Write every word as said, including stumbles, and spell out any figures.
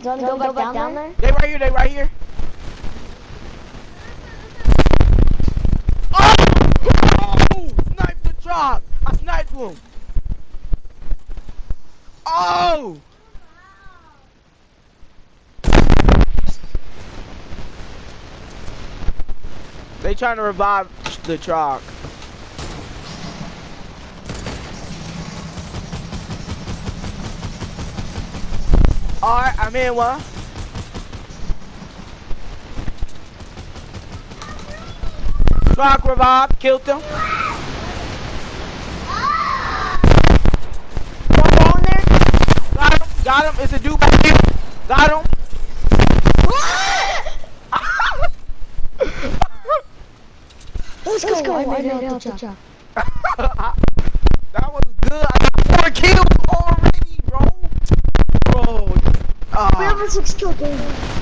Do you want to go, go back, down, down there? They right here, they right here. Oh! Oh! Sniped the truck! I sniped him! Oh! They trying to revive the truck. Alright, I'm in one. Truck revived, killed him. Don't go in there. Got him, got him. It's a dude back here. Got him. Let's, Let's go, go. I made it out the truck. That was good. I got four kills already, bro. Bro. Uh, we have a six kill game.